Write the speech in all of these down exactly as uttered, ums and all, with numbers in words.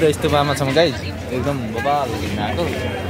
बौद्ध स्तूपमा छौँ गाइज एकदम बबाल घुम्न आएको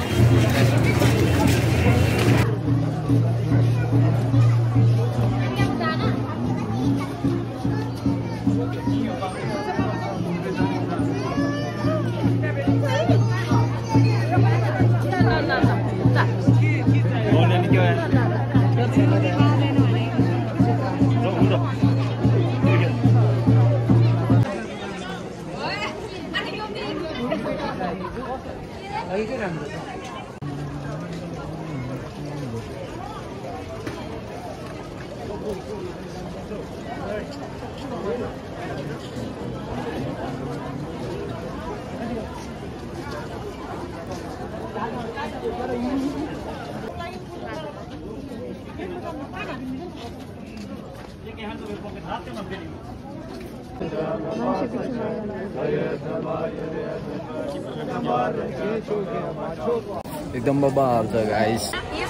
एकदम बबाल छ गाइस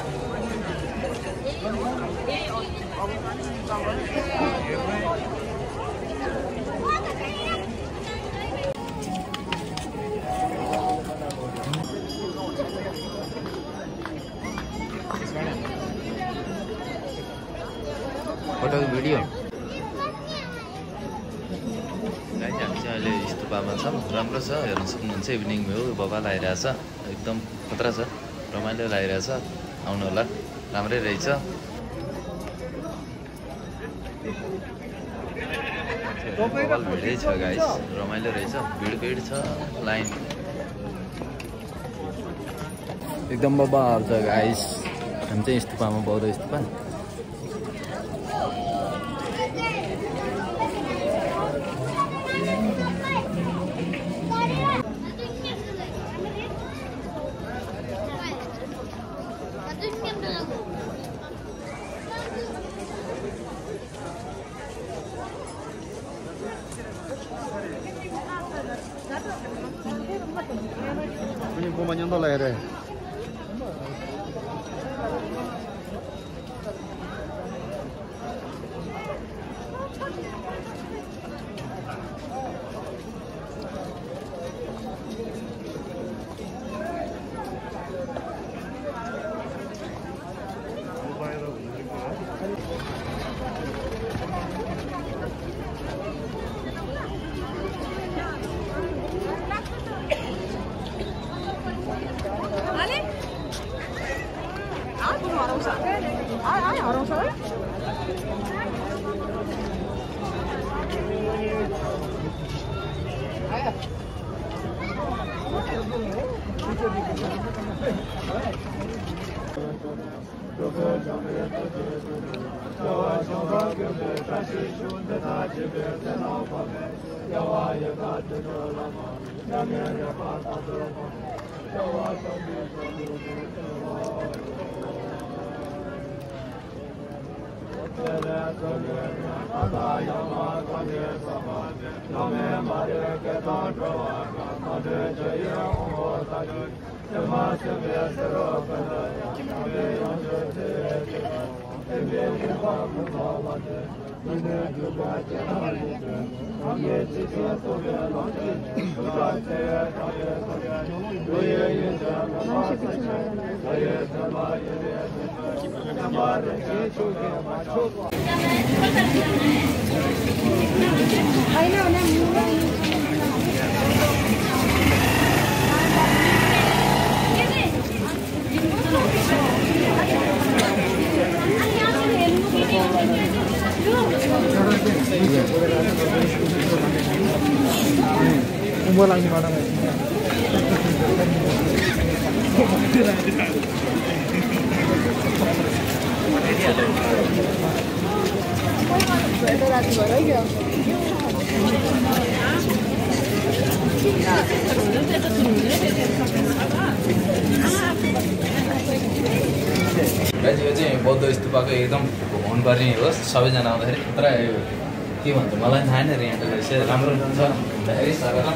फोटो भिडियो गाइस हामी चाहिँ अहिले स्तूपमा छौँ राम्रो छ हेर्न सक्नुहुन्छ इभिनिङ भ्यू बबाल आइरहेछ एकदम खतरा छ रमाइलो लागिरहेछ आउनु होला राम्रै रहेछ बबाल भिडै छ गाइस रमाइलो रहेछ भिड भिड छ लाइन एकदम बबाल छ गाइस हामी चाहिँ स्तूपमा बौद्ध stupa Banyak dolar ya. Umur lagi mana? यो चाहिँ बौद्ध स्तूपको एकदम घुम्नुपर्ने होस् सबैजना आउँदाखेरि खतरा के भन्छ मलाई थाहा नै यहाँ चाहिँ राम्रो हुन्छ भन्दाखेरि सर